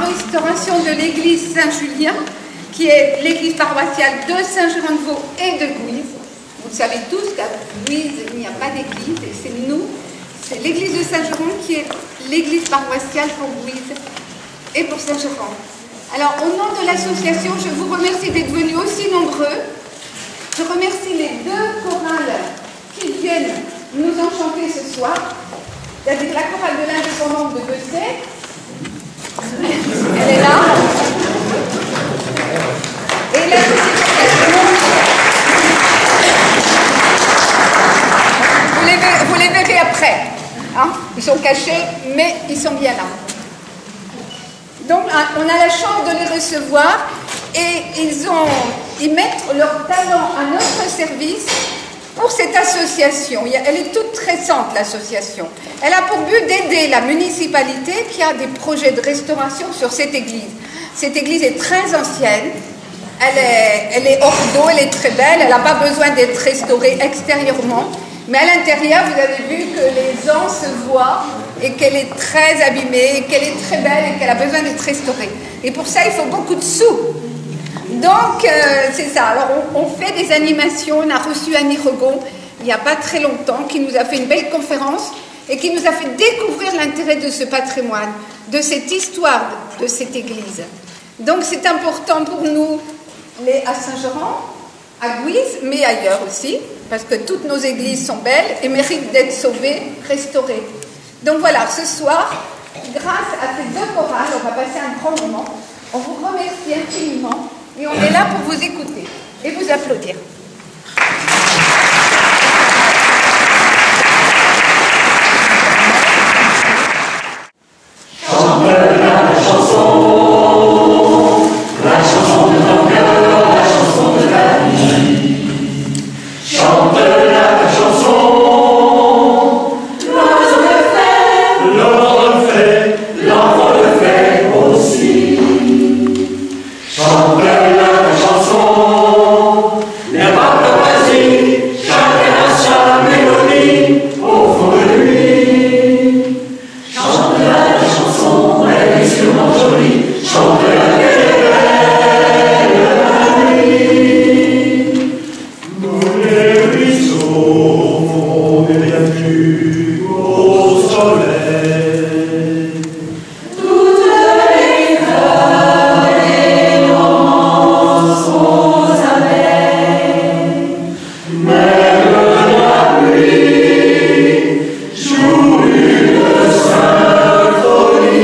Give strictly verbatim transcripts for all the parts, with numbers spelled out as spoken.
restauration de l'église Saint-Julien, qui est l'église paroissiale de Saint-Gérand-de-Vaux et de Guise. Vous savez tous qu'à Guise, il n'y a pas d'église, et c'est nous, c'est l'église de Saint-Gérand qui est l'église paroissiale pour Guise et pour Saint-Gérand. Alors, au nom de l'association, je vous remercie d'être venus aussi nombreux. Je remercie les deux chorales qui viennent nous enchanter ce soir. C'est-à-dire la chorale de l'indépendance de Bessay. Elle est là. Et l'association. Vous les verrez, vous les verrez après. Hein? Ils sont cachés, mais ils sont bien là. Donc, on a la chance de les recevoir et ils, ont, ils mettent leur talent à notre service pour cette association. Elle est toute récente, l'association. Elle a pour but d'aider la municipalité qui a des projets de restauration sur cette église. Cette église est très ancienne, elle est, elle est hors d'eau, elle est très belle, elle n'a pas besoin d'être restaurée extérieurement. Mais à l'intérieur, vous avez vu que les ans se voient et qu'elle est très abîmée, qu'elle est très belle et qu'elle a besoin d'être restaurée. Et pour ça, il faut beaucoup de sous. Donc, euh, c'est ça. Alors, on, on fait des animations. On a reçu Annie Regon il n'y a pas très longtemps, qui nous a fait une belle conférence et qui nous a fait découvrir l'intérêt de ce patrimoine, de cette histoire de cette église. Donc, c'est important pour nous, les, à Saint-Gérand, à Guise, mais ailleurs aussi, parce que toutes nos églises sont belles et méritent d'être sauvées, restaurées. Donc voilà, ce soir, grâce à ces deux chorales, on va passer un grand moment. On vous remercie infiniment et on est là pour vous écouter et vous applaudir. Chante la chanson, la chanson de ton cœur, la chanson de ta vie. Chante la chanson, l'oiseau le fait, l'homme le fait, l'enfant le fait aussi. Chante la chanson, n'est pas de vas-y, chacun a sa mélodie au fond de lui. Chante la chanson, elle est sûrement jolie, chante la belle la nuit. Nous les ruisseaux font des bienvenus au soleil. Toutes les fleurs et l'ombre sont abeilles. Même la pluie joue une symphonie.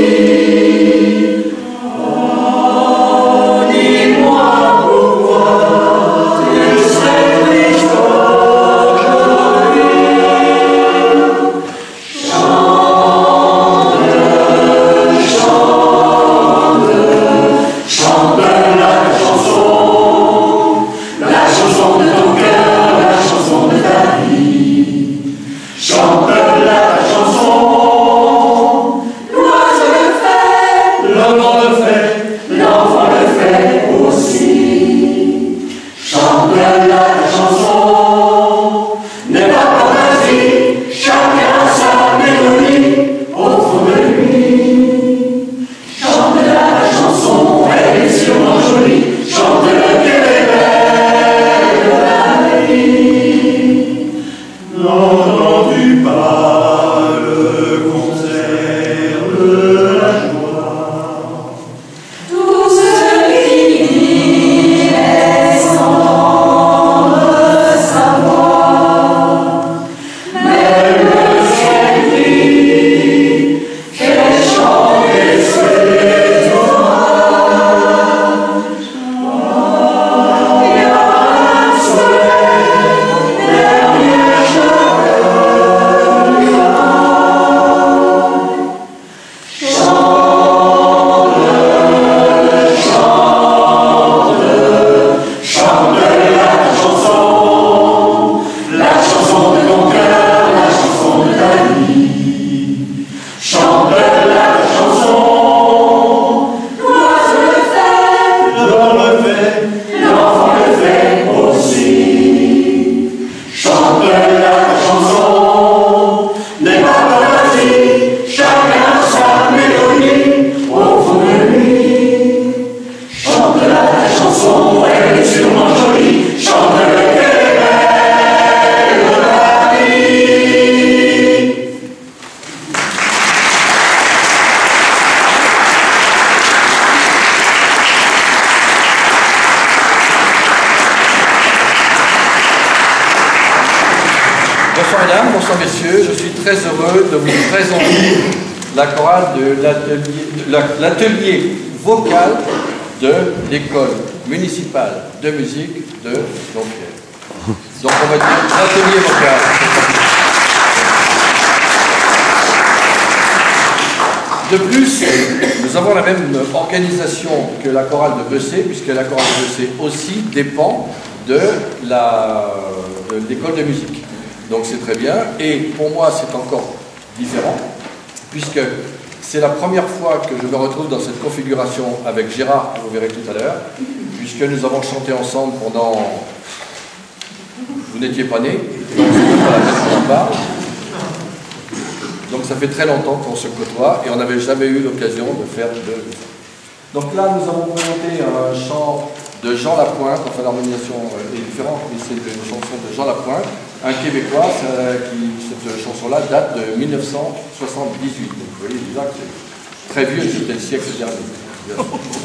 Oh, dis-moi pourquoi tu serais triste aujourd'hui. Chante, chante, chante la chanson, la chanson de ton cœur, la chanson de ta vie. Chante la chanson, l'oiseau le fait, l'homme le fait, l'enfant le fait aussi. Chante la chanson, n'est pas fantasie, chacun a sa mélodie au fond de lui. Chante la chanson, elle est sûrement jolie, chante le qu'elle est belle la vie. N'entends-tu pas le concert de la joie? Bonsoir mesdames, bonsoir messieurs, je suis très heureux de vous présenter la chorale de l'atelier vocal de l'école municipale de musique de Dompierre. Donc on va dire l'atelier vocal. De plus, nous avons la même organisation que la chorale de Bessé, puisque la chorale de Bessé aussi dépend de l'école de, de musique. Donc c'est très bien. Et pour moi, c'est encore différent, puisque c'est la première fois que je me retrouve dans cette configuration avec Gérard, que vous verrez tout à l'heure, puisque nous avons chanté ensemble pendant... Vous n'étiez pas nés, donc c'est même pas la peine qu'on en parle. Donc ça fait très longtemps qu'on se côtoie et on n'avait jamais eu l'occasion de faire de... Donc là, nous avons présenté un chant de Jean Lapointe, enfin l'harmonisation est différente, mais c'est une chanson de Jean Lapointe, un Québécois, qui, cette chanson-là date de mille neuf cent soixante-dix-huit. Donc vous voyez déjà que c'est très vieux, c'était le siècle dernier.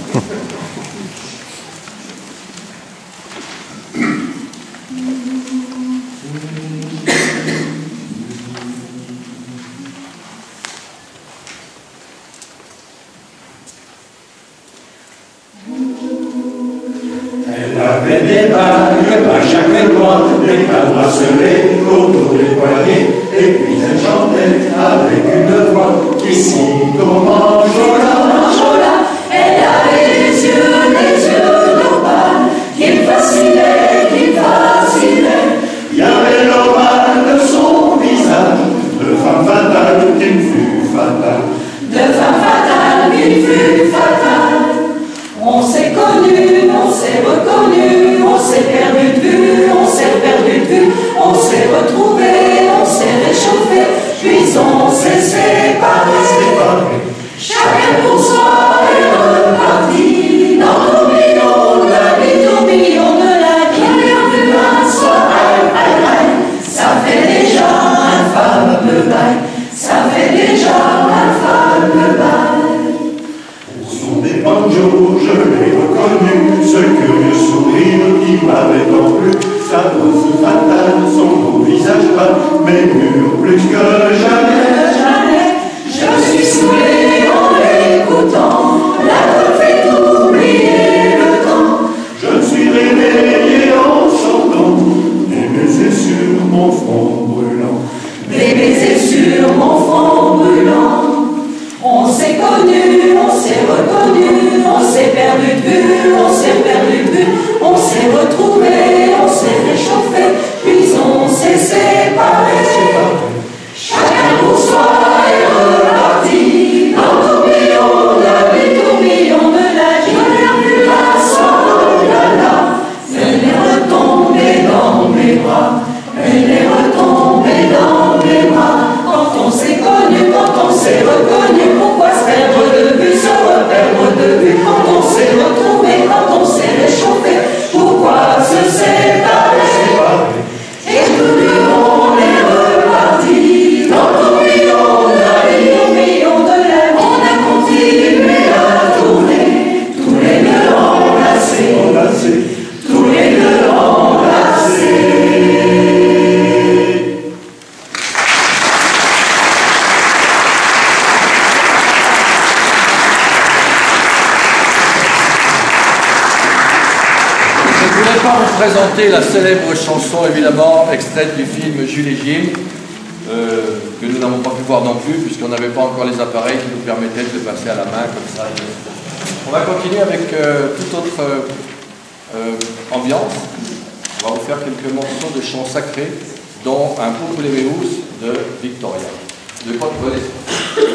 Avec des bagues à chaque doigt, des cadres bracelets autour des poignets, et puis elle chantait avec une voix qui dit comment Jola, elle avait les yeux, les yeux d'opale, qui me fascinaient, qui me fascinaient. Il y avait l'ovale de son visage, de femme fatale qui me fut fatale, de femme fatale qui me fut fatale. On s'est connus, on s'est reconnus, on s'est perdu de vue, on s'est perdu de vue, on s'est retrouvés, on s'est réchauffés, puis on s'est séparés. Chacun pour soi est reparti dans l'oublion de la vie, l'oublion de la vie. Regarde un soir, aïe, aïe, aïe, ça fait déjà un fameux bail, ça fait déjà un fameux bail. Des banjos, je l'ai reconnu, ce curieux sourire qui m'avait tant plu, sa pose fatale, son beau visage pâle, mais mûr plus que jamais, jamais. Je suis saoulé en l'écoutant, la voix fait oublier le temps. Je me suis réveillé en chantant, des baisers sur mon front brûlant, des baisers sur mon front brûlant. On s'est connus, on s'est reconnus, on s'est perdu de vue, on s'est perdu de vue, on s'est retrouvés, on s'est réchauffés, puis on s'est séparés. Chacun pour soi est reparti dans l'oublion de la vie, l'oublion de la vie. Je n'ai plus la soirée, là là, elle est retombée dans mes bras, elle est retombée dans mes bras. Quand on s'est connu, quand on s'est reconnu, pourquoi se perdre de vue, se reperdre de vue? Quand on s'est retrouvé, quand on s'est réchauffé, pourquoi se séparer? Et tous deux on est reparti dans l'oublion de la vie, l'oublion de la vie. On a continué à tourner, tous les deux enlacés, tous les deux enlacés. Présenter la célèbre chanson, évidemment, extraite du film Jules et Gilles, euh, que nous n'avons pas pu voir non plus, puisqu'on n'avait pas encore les appareils qui nous permettaient de passer à la main comme ça. On va continuer avec euh, toute autre euh, euh, ambiance. On va vous faire quelques morceaux de chants sacrés, dont un Populemeus de Victoria. De quoi tu veux les...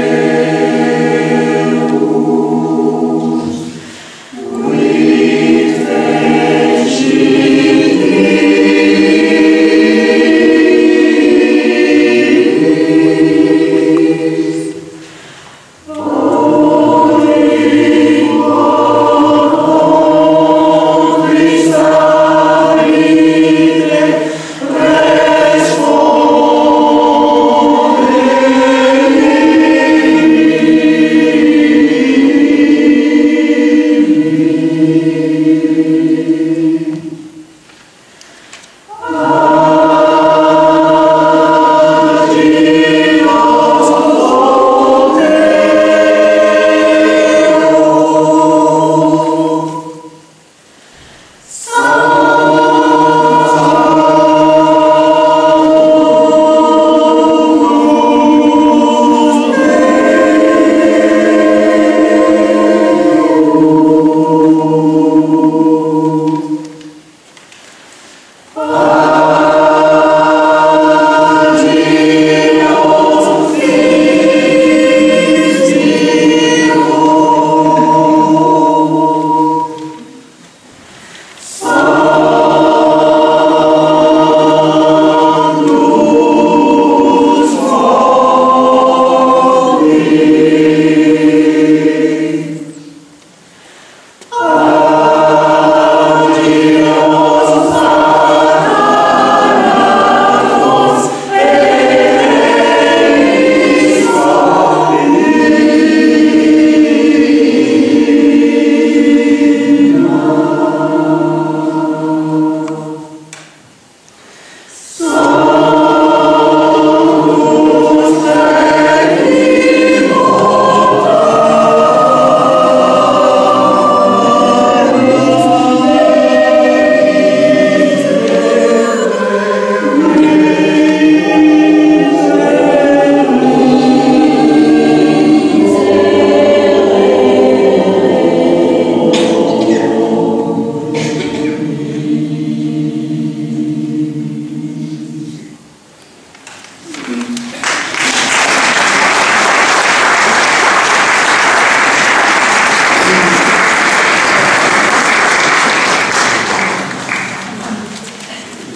We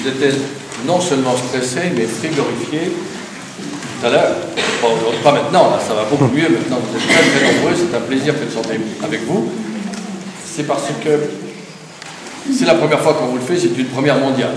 Ils étaient non seulement stressés, mais frigorifiés tout à l'heure. Pas, pas maintenant, là, ça va beaucoup mieux. Maintenant, vous êtes très très nombreux. C'est un plaisir que de chanter avec vous. C'est parce que c'est la première fois qu'on vous le fait, c'est une première mondiale.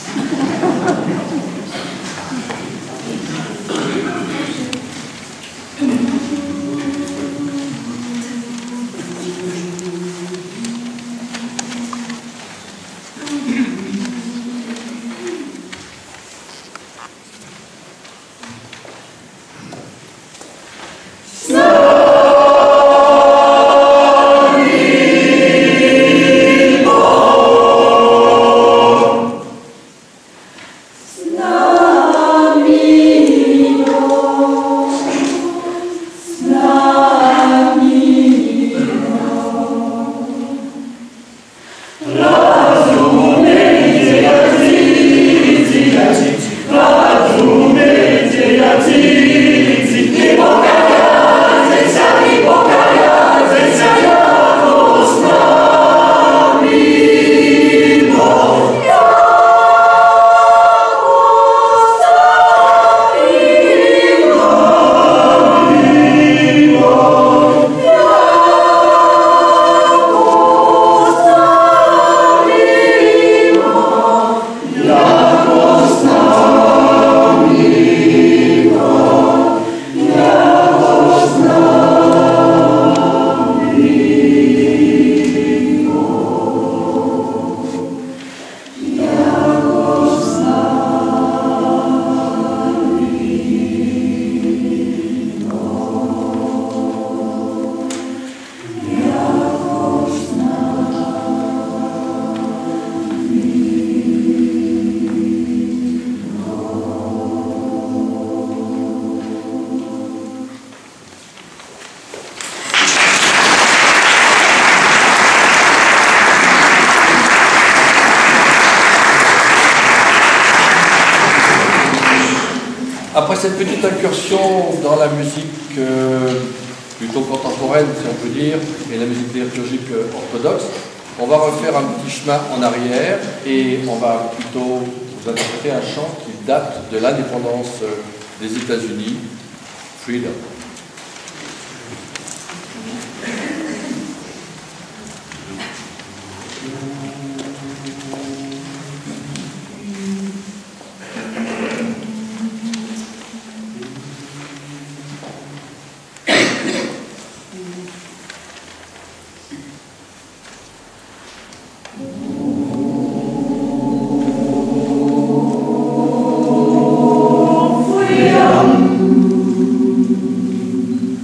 Après cette petite incursion dans la musique euh, plutôt contemporaine, si on peut dire, et la musique liturgique euh, orthodoxe, on va refaire un petit chemin en arrière et on va plutôt vous interpréter un chant qui date de l'indépendance euh, des États-Unis, Freedom.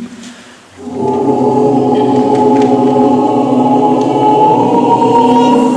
Oh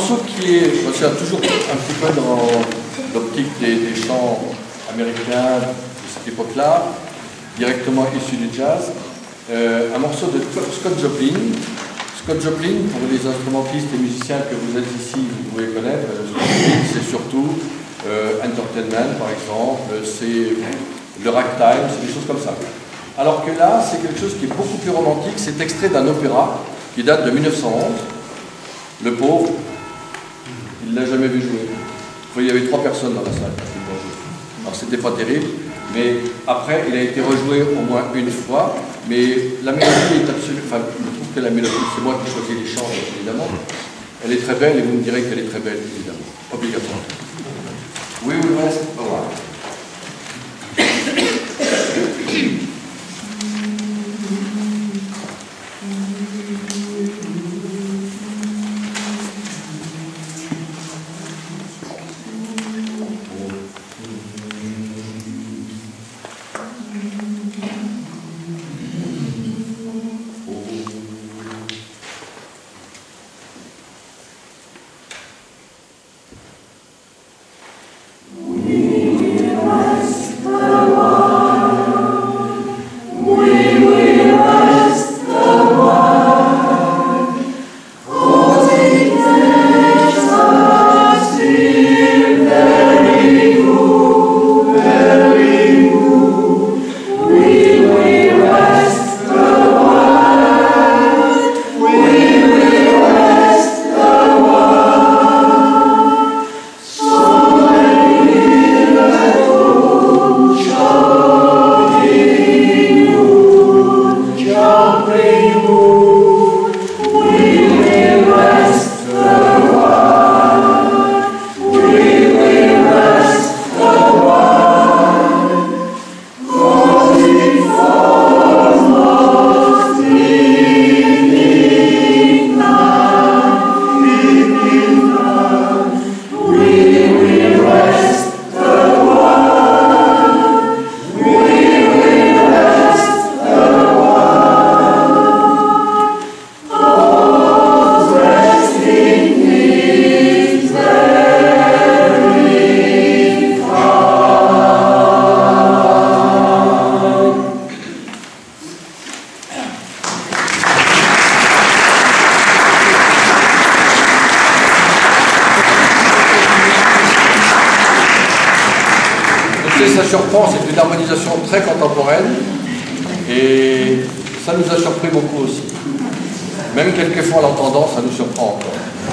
morceau qui est, c'est toujours un petit peu dans l'optique des, des chants américains de cette époque-là, directement issus du jazz. Euh, un morceau de Scott Joplin. Scott Joplin, pour les instrumentistes et musiciens que vous êtes ici, vous pouvez connaître, c'est surtout euh, Entertainment, par exemple, c'est le ragtime, c'est des choses comme ça. Alors que là, c'est quelque chose qui est beaucoup plus romantique, c'est extrait d'un opéra qui date de mille neuf cent onze. Le pauvre, il ne l'a jamais vu jouer. Il y avait trois personnes dans la salle. Alors c'était pas terrible, mais après, il a été rejoué au moins une fois. Mais la mélodie est absolument... Enfin, je trouve que la mélodie, c'est moi qui choisis les chants, évidemment. Elle est très belle et vous me direz qu'elle est très belle, évidemment. Obligatoire. Oui, oui, oui, c'est pas grave. Ça surprend, c'est une harmonisation très contemporaine et ça nous a surpris beaucoup aussi. Même quelquefois en l'entendant, ça nous surprend encore.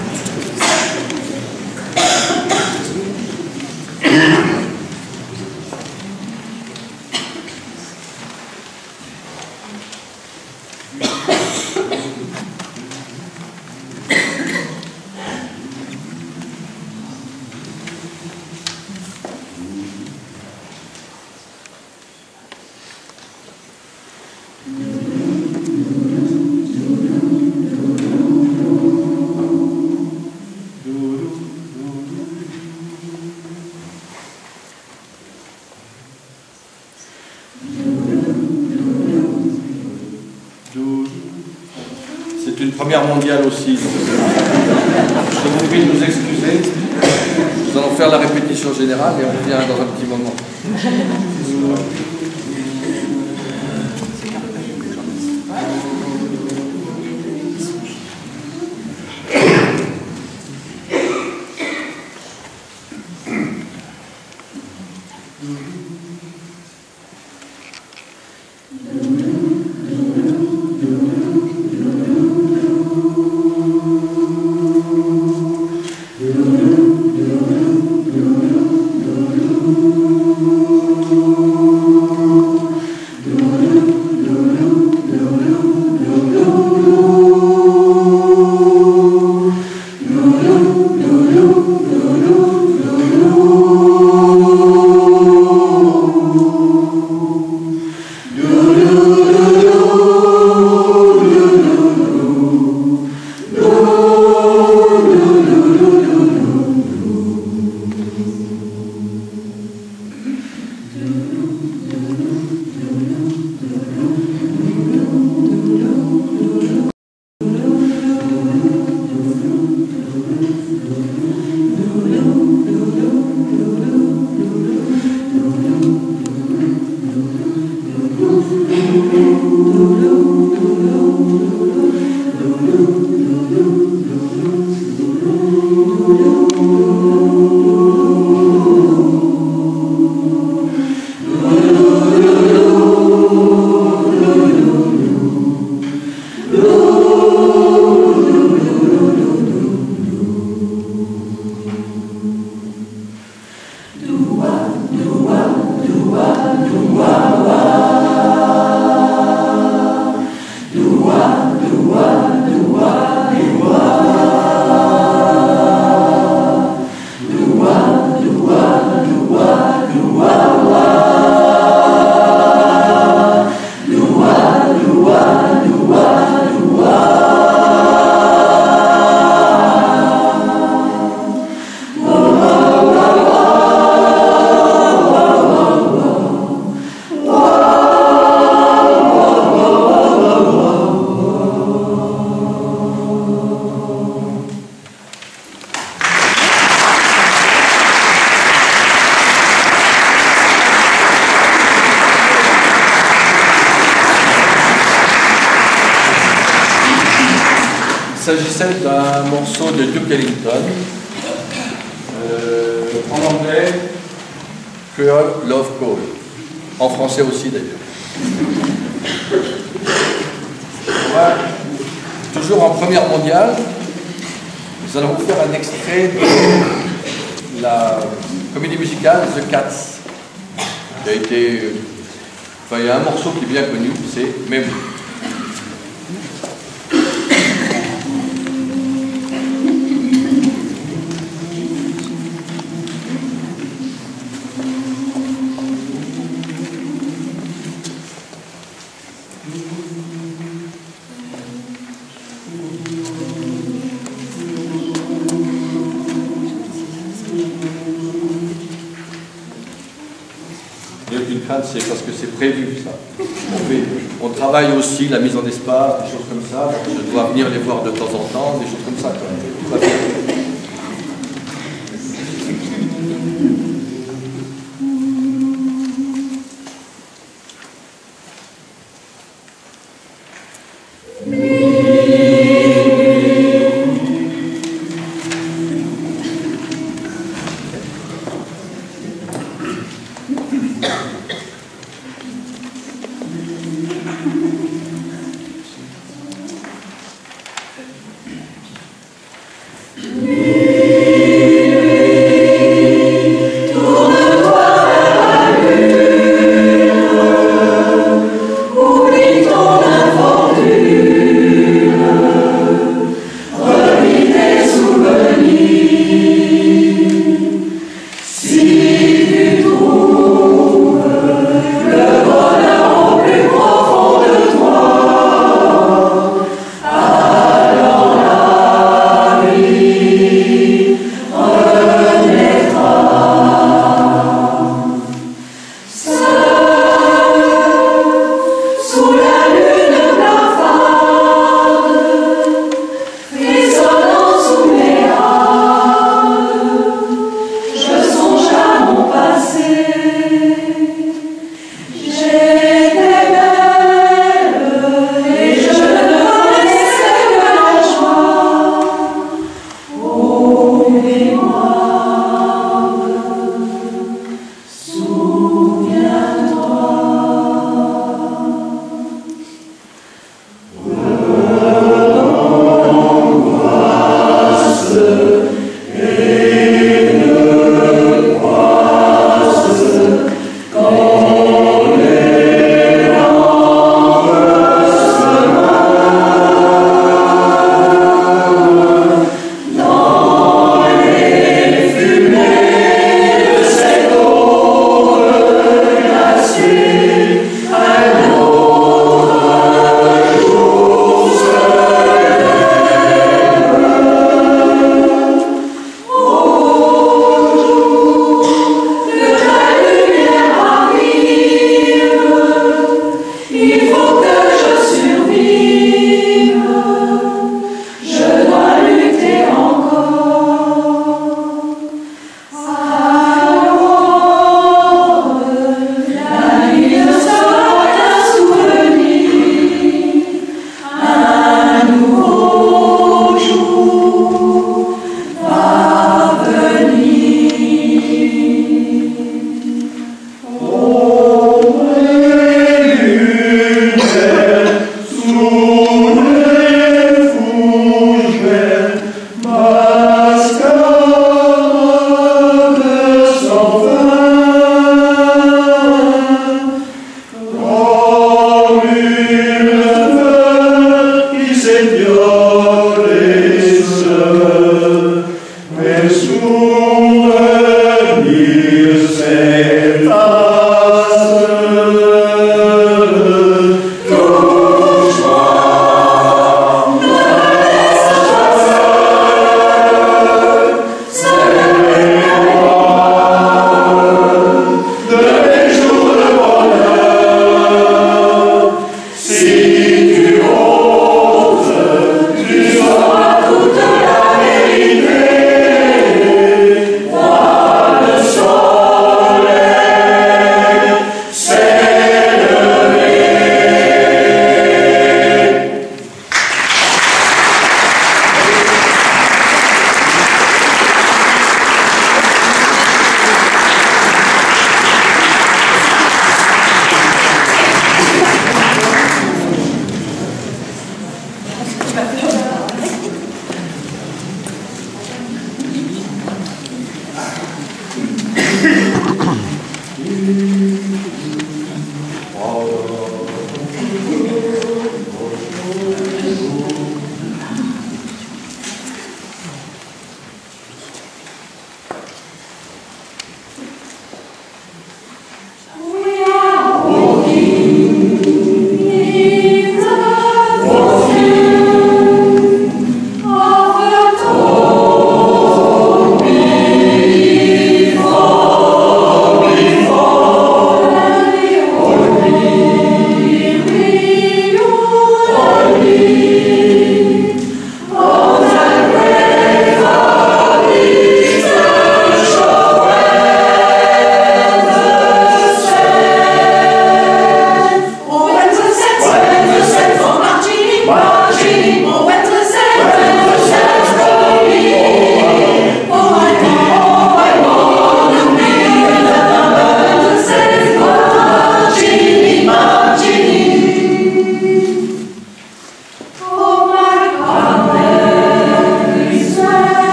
C'est une première mondiale aussi. Donc, je vous prie de nous excuser. Nous allons faire la répétition générale et on revient dans un petit moment. Thank you. s'agissait d'un morceau de Duke Ellington, euh, en anglais, Cruel Love Call, en français aussi d'ailleurs. Voilà. Toujours en première mondiale, nous allons vous faire un extrait de la comédie musicale The Cats, qui a été... Enfin, il y a un morceau qui est bien connu, c'est Même. C'est parce que c'est prévu, ça. On, fait, on travaille aussi la mise en espace, des choses comme ça. Je dois venir les voir de temps en temps, des choses comme ça. Quoi. Mm-hmm.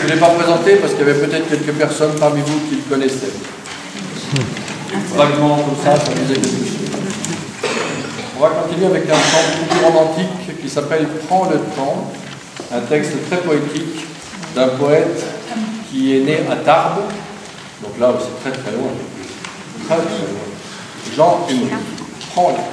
ne l'ai pas présenté parce qu'il y avait peut-être quelques personnes parmi vous qui le connaissaient. Vaguement comme ça, ça disait quelque chose. On va continuer avec un chant plus romantique qui s'appelle « Prends le temps », un texte très poétique d'un poète qui est né à Tarbes, donc là aussi très très loin, très très loin. Jean Humery. Prends le temps.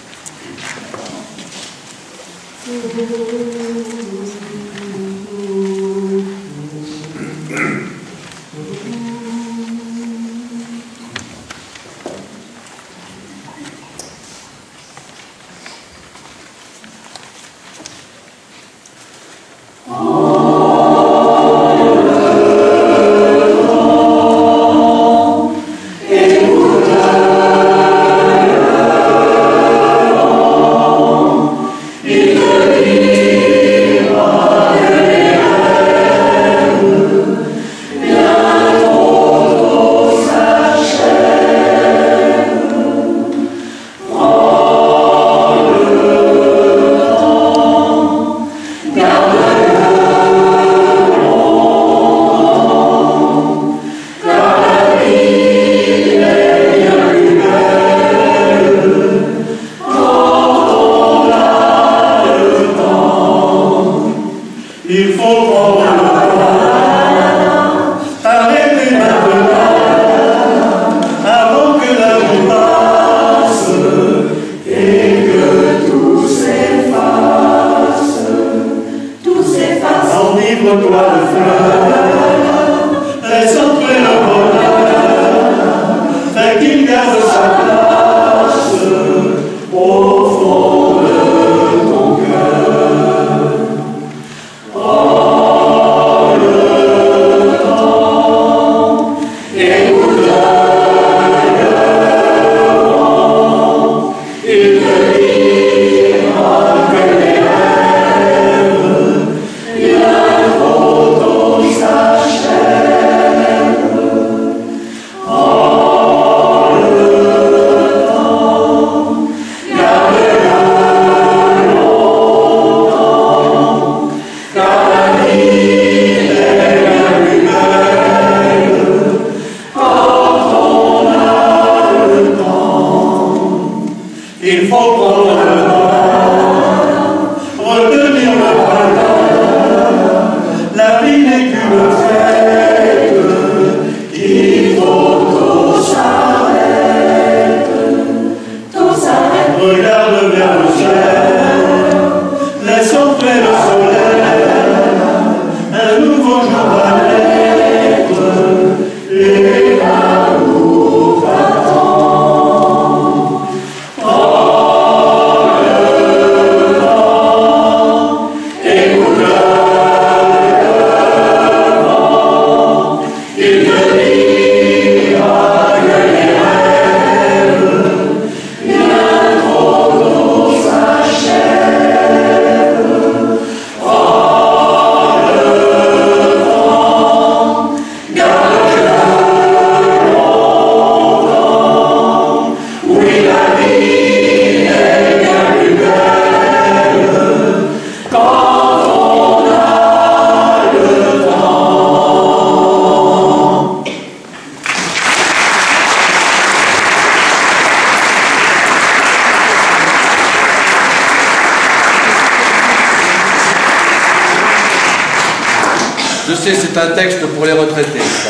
Je sais, c'est un texte pour les retraités. Ça.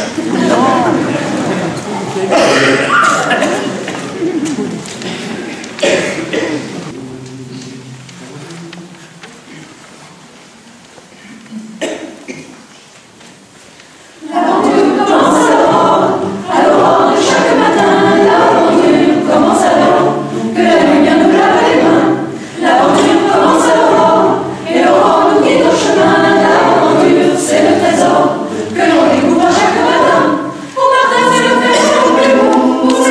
Que l'on découvre chaque matin pour partager le fait.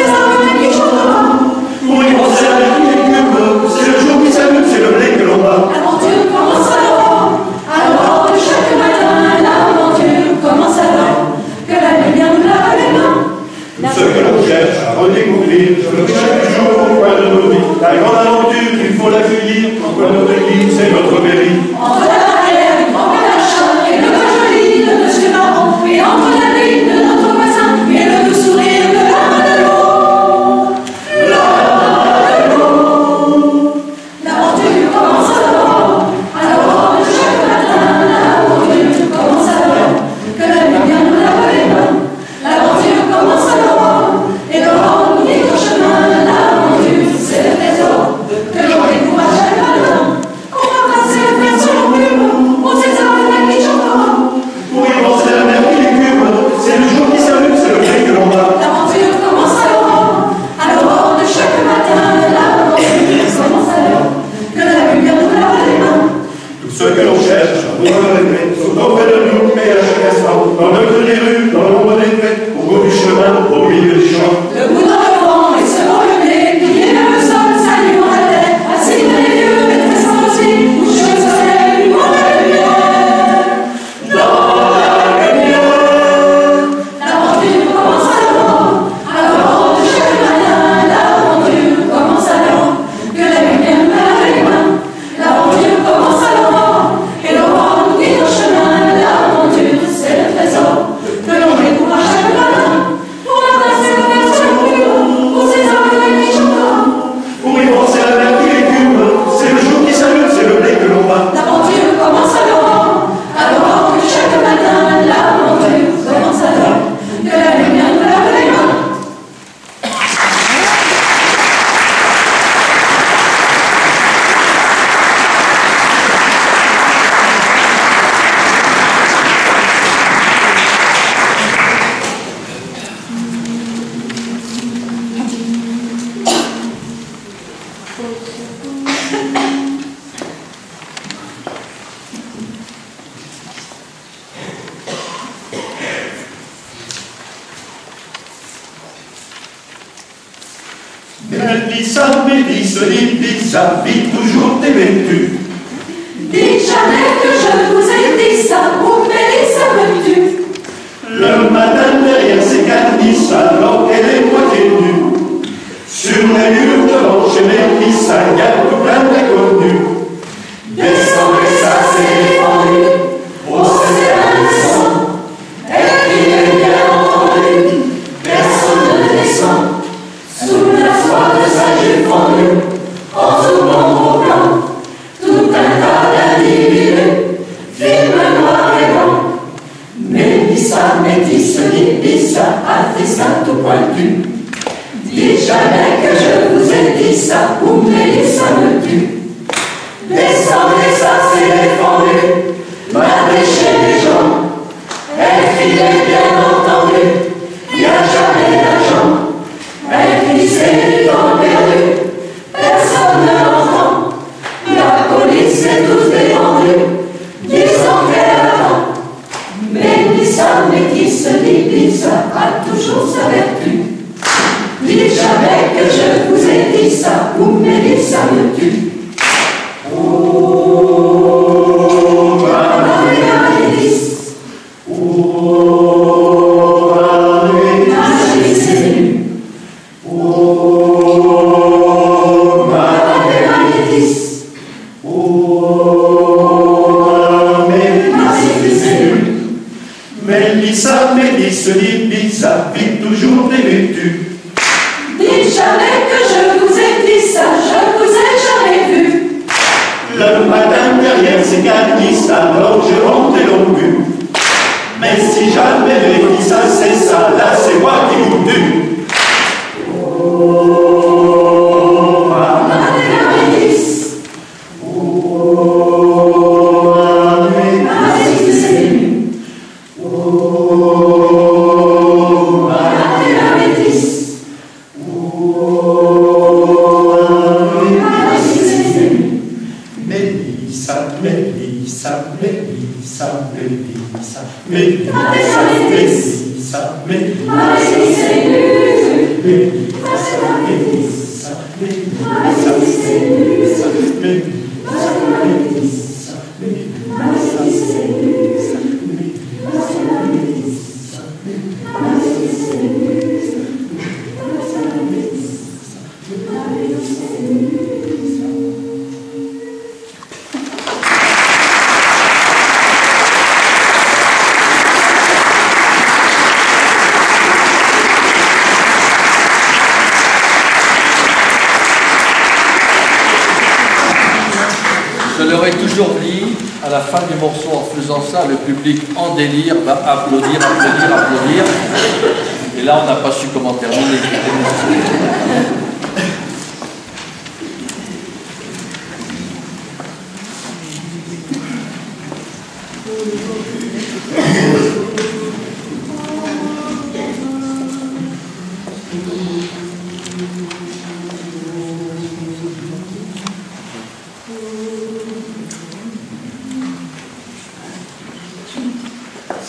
dans le creux des rues, dans l'ombre des fêtes, au bout du chemin, au milieu des champs. Le bout dans le vent et selon le nez, plié vers le sol, salut dans la tête, assis dans les lieux, maîtresse aussi, couché au soleil, dans la lumière. Dans la lumière. L'aventure commence alors, alors de chaque matin, l'aventure commence alors, que la lumière me lave les mains. L'aventure commence alors, et le vent nous guide au chemin. L'aventure, c'est le trésor que l'on découvre à chaque matin. Pour embrasser le verre sur le mur, pour ses hommes et les chantants. Pour y penser à la mer qui écume, c'est le jour qui s'allume, c'est le blé que l'on bat. L'aventure commence alors, alors que chaque matin, l'aventure commence alors, que la lumière me lave les mains. Mélissa, Mélissa, Mélissa, vite toujours t'aimais-tu? Dites jamais que je vous ai dit ça, vous Mélissa me tue. Le matin derrière ses garnisses, alors qu'elle est moitié nue. Sur les murs devant chez Mélissa, il y a tout plein d'inconnus. Descendez, ça s'est défendu, au sérin du sang. Et qui est bien entendu, personne ne descend. Sous la soie de sa jupe fendue, en souvent au blanc, tout un tas d'individus, filme noir et blanc. Mélissa, métisse, Mélissa, artisan tout pointu. Dites jamais que je vous ai dit ça, ou Mélissa me tue. Descendez, ça s'est défendu, marchez chez les gens. Elle filait bien entendu, y a jamais d'argent. Elle glissait du temps perdu, personne ne l'entend. La police est tous défendue, disant qu'elle attend. Mélissa, métisse, Mélissa a toujours sa vertu. Dites jamais que je vous ai dit ça, ou Mélissa me tue. Oh, Madame Mélisse, Oh, Madame Mélisse, oh, Madame Mélisse, oh, Mélisse. Mélissa, Mélissa, Mélissa, vite toujours t'aimais-tu? Dites jamais que je vous ai dit ça, je vous ai jamais vu. Le matin derrière ces garnisses, alors je rentre et l'on bu. Mais si jamais Mélissa c'est ça, là c'est moi qui vous tue. Oh, Madame Mélisse, oh, Mélisse, oh, Madame Mélisse, Mélissa, Mélissa, Mélissa, Mélissa, Mélissa, Mélissa, Je leur ai toujours dit, à la fin du morceau, en faisant ça, le public en délire va applaudir, applaudir, applaudir. Et là, on n'a pas su comment terminer.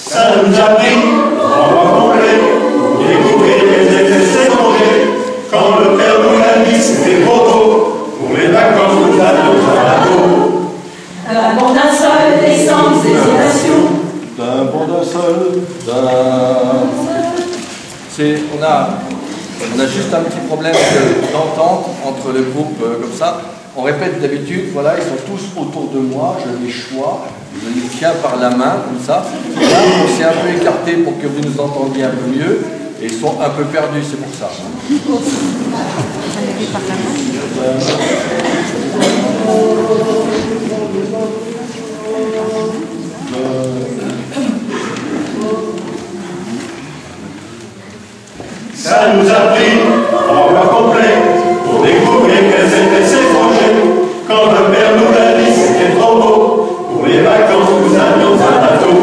Ça nous a pris en mois complet pour découvrir les effets s'échanger. Quand le père nous l'a dit, c'était trop tôt. Pour les vacances, nous avions un bateau. Un bond d'un seul, des sans hésitation. D'un bond d'un seul, d'un... C'est, on a, on a juste un petit problème de- d'entente entre le groupe euh, comme ça. On répète d'habitude, voilà, ils sont tous autour de moi, je les choix, je les tiens par la main, comme ça. Là, on s'est un peu écarté pour que vous nous entendiez un peu mieux, et ils sont un peu perdus, c'est pour ça. Ça nous a pris en mois complet pour découvrir quels étaient ces projets. Quand le père nous l'a dit, c'était trop beau. Pour les vacances, nous avions un bateau.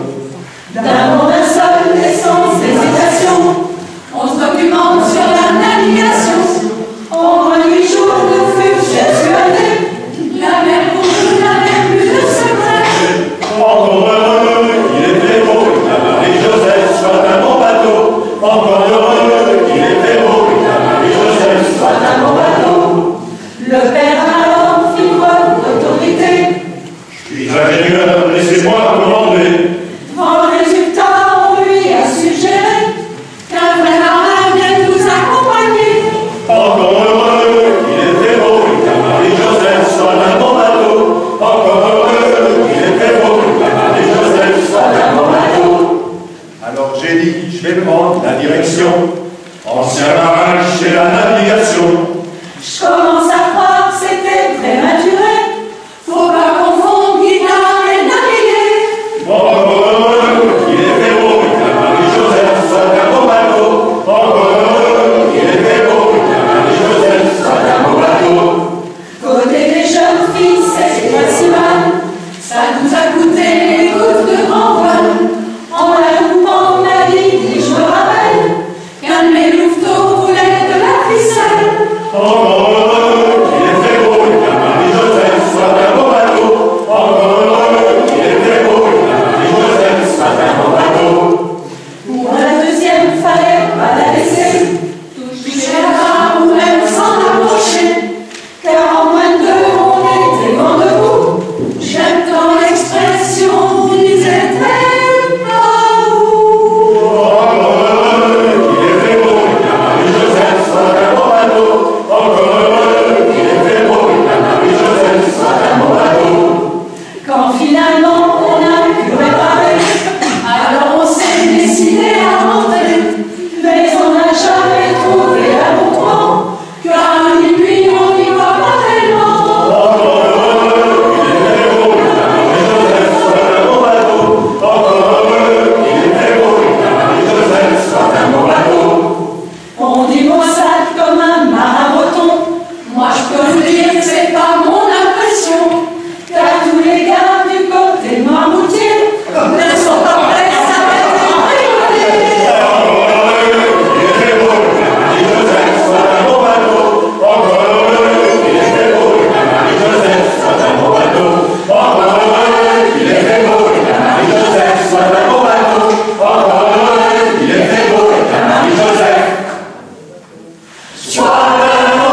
D'un bond d'un seul, des sans hésitation. On se documente sur la navigation. On voit huit jours de flux persuadés. La mer pour nous, la mer plus de secret. Encore heureux, il était beau, la Marie-Joseph soit un bon bateau. Encore heureux, il était beau, la Marie-Joseph soit un bon bateau. Le père alors fit preuve d'autorité. Je suis ingénieur, laissez-moi commander. En résultat, on lui a suggéré qu'un vrai marin vienne nous accompagner. Encore heureux, il était beau, la Marie-Joseph soit un bon bateau. Encore heureux, il était beau, la Marie-Joseph soit un bon bateau. Alors j'ai dit, je vais prendre la direction. Ancien marin chez la navigation. Je commence à croire que c'était prématuré. Faut pas confondre guitare et naviguer. Encore heureux, il était beau, la Marie-Joseph soit un bon bateau. Encore heureux, il était beau, la Marie-Joseph soit un bon bateau. Côté des jeunes filles, c'est pas si mal. Ça nous a coûté les gouttes de grand voile. En la coupant, on a dit, je me rappelle, qu'un de mes louveteaux voulait de la ficelle. Encore heureux, il était beau, la Marie-Joseph soit un bon bateau. Encore heureux, il était beau, la Marie-Joseph soit un bon bateau. Pour la deuxième, fallait pas la laisser toucher la barre ou même s'en approcher. Car en moins de deux, on était vent debout. J'aime tant l'expression, disait-elle, pas où. Encore heureux, il était beau, la Marie-Joseph soit un bon bateau. Encore heureux, il était beau, la Marie-Joseph soit un bon bateau. Quand finalement on a pu réparer, alors on s'est décidé à rentrer. Mais on n'a jamais trouvé l'amour, car à minuit on n'y va pas tellement. Encore heureux, il était beau, la Marie-Joseph soit un bon bateau. Encore heureux, il était beau, la Marie-Joseph soit un bon bateau. On dit maussade comme un marin breton. Moi je peux vous dire que c'est pas mon impression. Car tous les gars du côté Marmoutier ne sont pas prêts à s'arrêter de rigoler. Encore heureux, il était beau, la Marie-Joseph soit un bon bateau. Encore heureux, il était beau, la Marie-Joseph soit un bon bateau. Encore heureux, il était beau, la Marie-Joseph soit un bon bateau. Encore heureux, il était beau, la Marie-Joseph soit un bon bateau.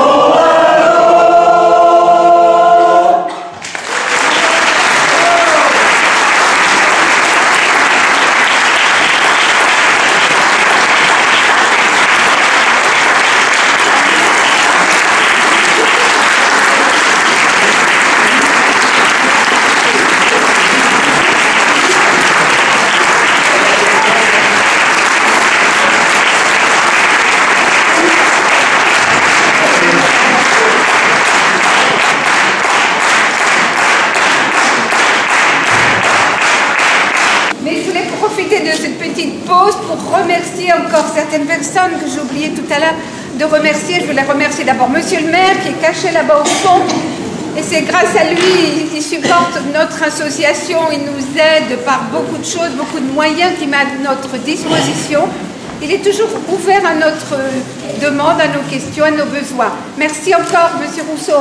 Mais je voulais profiter de cette petite pause pour remercier encore certaines personnes que j'ai oublié tout à l'heure de remercier. Je voulais remercier d'abord Monsieur le maire qui est caché là-bas au fond. Et c'est grâce à lui, il supporte notre association, il nous aide par beaucoup de choses, beaucoup de moyens qu'il met à notre disposition. Il est toujours ouvert à notre demande, à nos questions, à nos besoins. Merci encore, Monsieur Rousseau.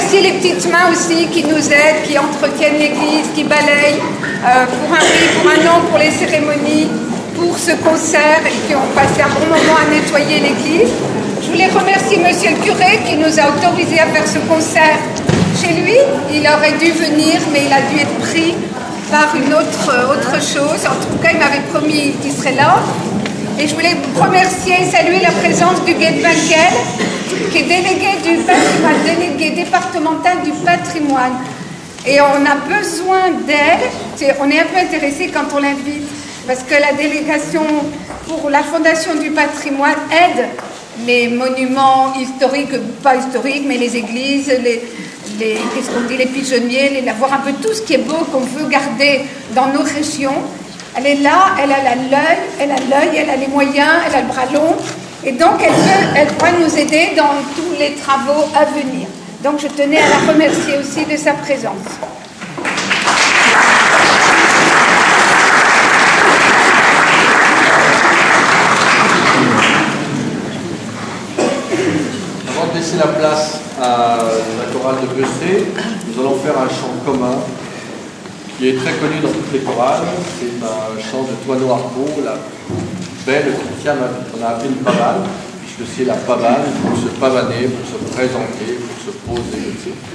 remercie les petites mains aussi qui nous aident, qui entretiennent l'église, qui balayent euh, pour un oui, pour un non, pour les cérémonies, pour ce concert et qui ont passé un bon moment à nettoyer l'église. Je voulais remercier monsieur le curé qui nous a autorisé à faire ce concert chez lui. Il aurait dû venir, mais il a dû être pris par une autre, autre chose. En tout cas, il m'avait promis qu'il serait là. Et je voulais remercier et saluer la présence du Guy de Vinquel, qui est délégué du patrimoine, délégué départemental du patrimoine. Et on a besoin d'elle. On est un peu intéressé quand on l'invite, parce que la délégation pour la Fondation du patrimoine aide les monuments historiques, pas historiques, mais les églises, les, les, qu'est-ce qu'on dit, les pigeonniers, les lavoirs, un peu tout ce qui est beau qu'on veut garder dans nos régions. Elle est là, elle a l'œil, elle a l'œil, elle a les moyens, elle a le bras long, et donc elle, peut, elle pourra nous aider dans tous les travaux à venir. Donc je tenais à la remercier aussi de sa présence. Avant de laisser la place à la chorale de Bessé, nous allons faire un chant commun qui est très connu dans toutes les chorales. C'est un chant de Toineau Harpeau, la belle qui tient ma vie. On a appelé une pavane, puisque c'est la pavane pour se pavaner, pour se présenter, pour se poser, et cetera.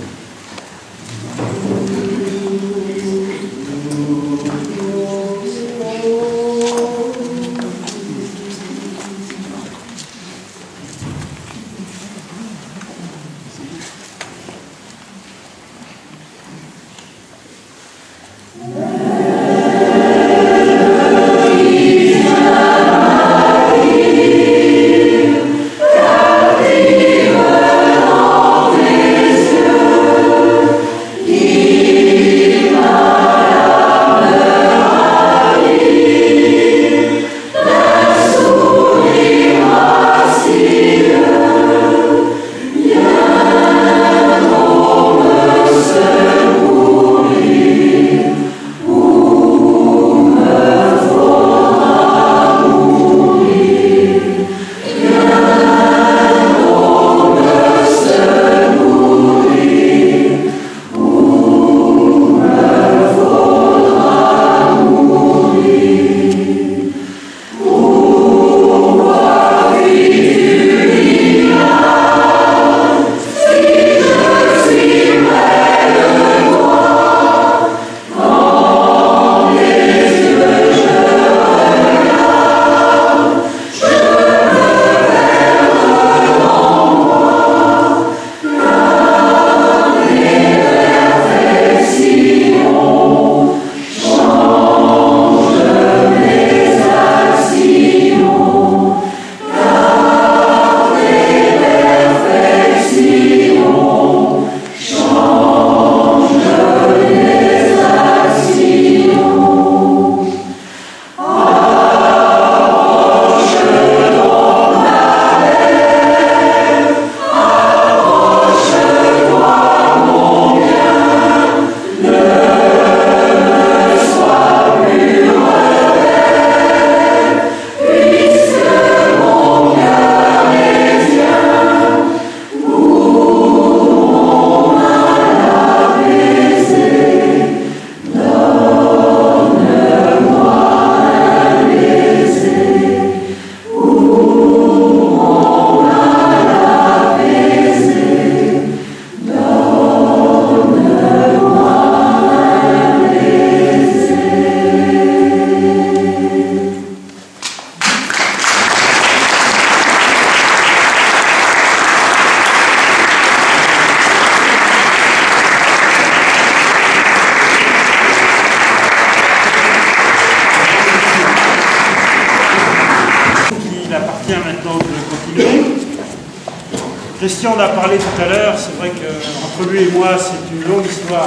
Christian en a parlé tout à l'heure, c'est vrai qu'entre lui et moi, c'est une longue histoire.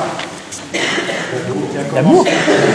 L'amour.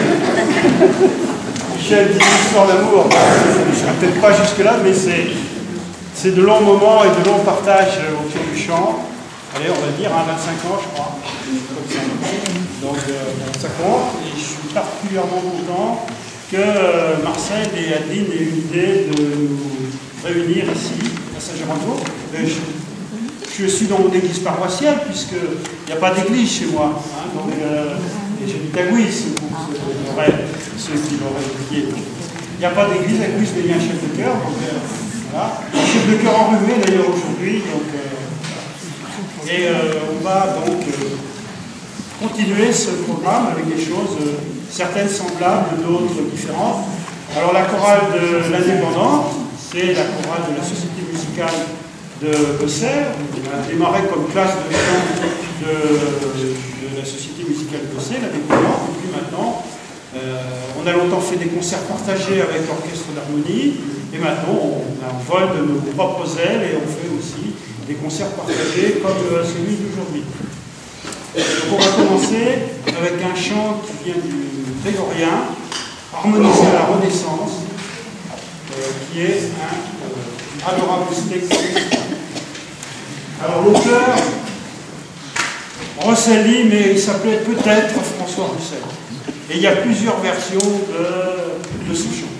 Michel dit l'histoire d'amour, je ne serai peut-être pas jusque-là, mais c'est de longs moments et de longs partages au pied du chant. Allez, on va dire, hein, vingt-cinq ans, je crois. Comme ça. Donc, euh, ça compte. Et je suis particulièrement content que euh, Marcel et Adeline aient eu l'idée de nous réunir ici, à Saint-Germain-de-Vaux. je suis dans mon église paroissiale, puisqu'il n'y a pas d'église chez moi. Hein, donc, euh, et j'habite à Guise, pour ceux, ceux qui l'auraient oublié. Il n'y a pas d'église, à Guise, mais il y a un chef de chœur. Donc, euh, voilà. Un chef de chœur enrhumé d'ailleurs aujourd'hui. Donc, euh, et euh, on va donc euh, continuer ce programme avec des choses, euh, certaines semblables, d'autres différentes. Alors la chorale de l'Indépendante, c'est la chorale de la Société musicale de Gosselies. On a démarré comme classe de chant de, de la Société musicale de Gosselies, l'Indépendante, et puis maintenant, euh, on a longtemps fait des concerts partagés avec l'orchestre d'harmonie, et maintenant on a un vol de nos propres ailes et on fait aussi des concerts partagés comme euh, celui d'aujourd'hui. Donc on va commencer avec un chant qui vient du grégorien, harmonisé à la Renaissance, euh, qui est un euh, adorable texte. Alors l'auteur, Rosselli, mais il s'appelait peut-être François Roussel. Et il y a plusieurs versions de, de ce chant.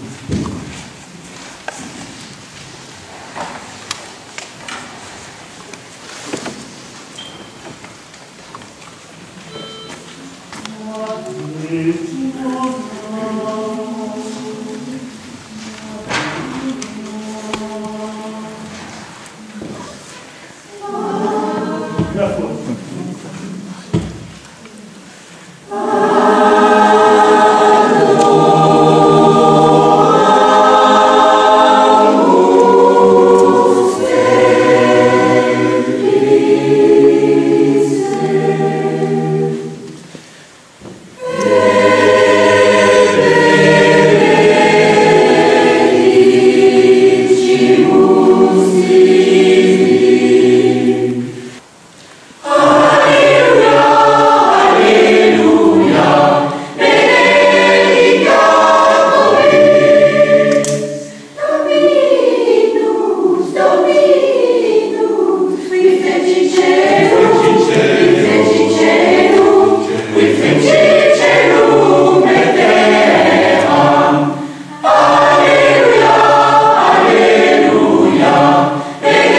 La faute. Alleluia, Alleluia,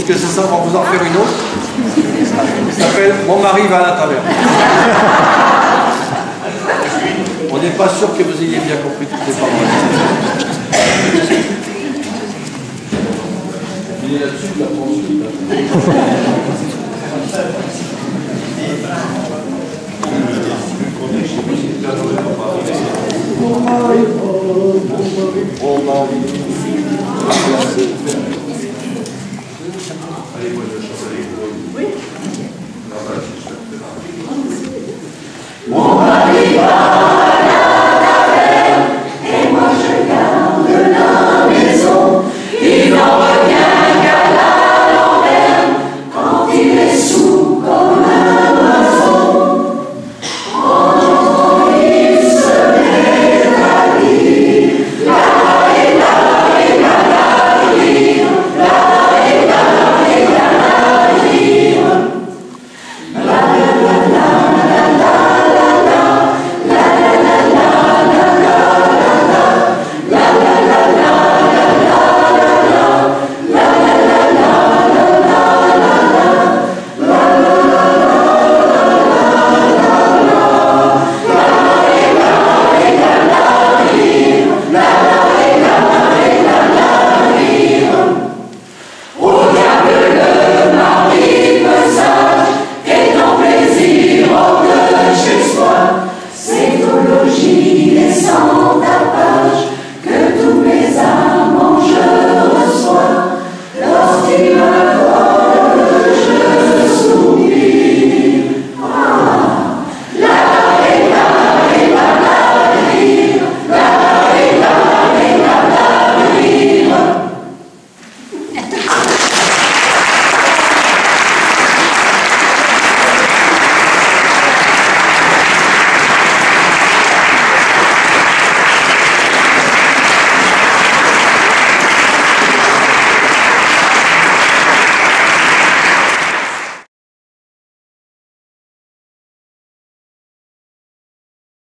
puisque c'est ça, on va vous en faire une autre. Ça s'appelle Mon mari va à la taverne. On n'est pas sûr que vous ayez bien compris toutes les paroles. Il est là-dessus, il a transmis. Mon mari, mon mari. Allez, moi je